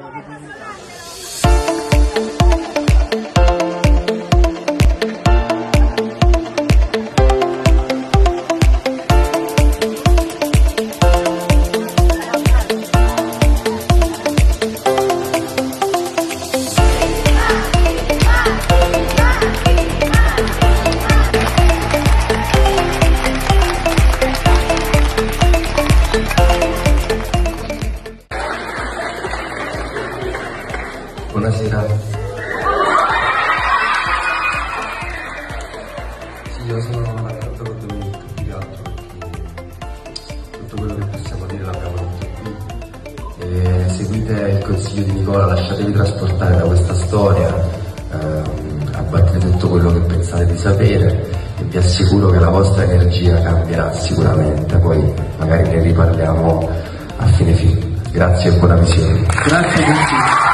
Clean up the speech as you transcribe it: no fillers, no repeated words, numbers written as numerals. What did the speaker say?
Buonasera. Sì, io sono d'accordo con Domenico, più che altro perché tutto quello che possiamo dire l'abbiamo detto qui. Seguite il consiglio di Nicola, lasciatevi trasportare da questa storia, abbattete tutto quello che pensate di sapere e vi assicuro che la vostra energia cambierà sicuramente, poi magari ne riparliamo a fine film. Grazie e buona visione. Grazie a tutti.